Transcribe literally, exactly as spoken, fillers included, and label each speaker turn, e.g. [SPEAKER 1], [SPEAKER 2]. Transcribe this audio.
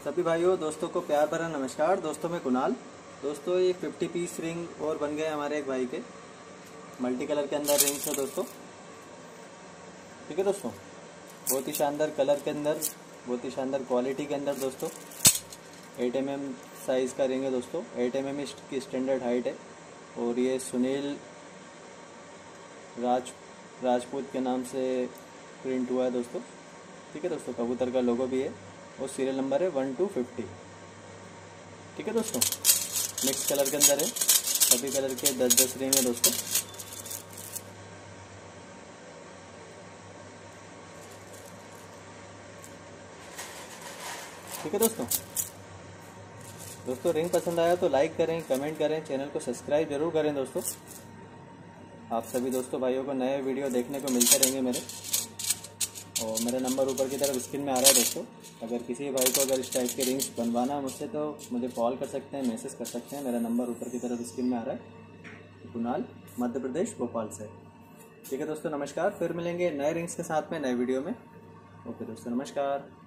[SPEAKER 1] सभी भाइयों दोस्तों को प्यार भरा नमस्कार। दोस्तों मैं कुणाल। दोस्तों ये पचास पीस रिंग और बन गए हमारे एक भाई के, मल्टी कलर के अंदर रिंग्स है दोस्तों। ठीक है दोस्तों, बहुत ही शानदार कलर के अंदर, बहुत ही शानदार क्वालिटी के अंदर दोस्तों। एट एम एम साइज़ का रिंग है दोस्तों। एट एम एम की स्टैंडर्ड हाइट है और ये सुनील राज राजपूत के नाम से प्रिंट हुआ है दोस्तों। ठीक है दोस्तों, कबूतर का लोगो भी है और सीरियल नंबर है वन टू फिफ्टी। ठीक है दोस्तों, मिक्स कलर के अंदर है, सभी कलर के दस दस रिंग है दोस्तों। ठीक है दोस्तों दोस्तों रिंग पसंद आया तो लाइक करें, कमेंट करें, चैनल को सब्सक्राइब जरूर करें दोस्तों। आप सभी दोस्तों भाइयों को नए वीडियो देखने को मिलते रहेंगे मेरे, और मेरा नंबर ऊपर की तरफ स्क्रीन में आ रहा है दोस्तों। अगर किसी भाई को अगर इस टाइप के रिंग्स बनवाना है मुझसे तो मुझे कॉल कर सकते हैं, मैसेज कर सकते हैं। मेरा नंबर ऊपर की तरफ स्क्रीन में आ रहा है, कुणाल, मध्य प्रदेश, भोपाल से। ठीक है दोस्तों, नमस्कार। फिर मिलेंगे नए रिंग्स के साथ में नए वीडियो में। ओके दोस्तों, नमस्कार।